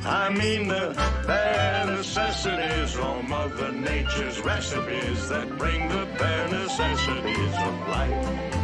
I mean the bare necessities, or Mother Nature's recipes that bring the bare necessities of life.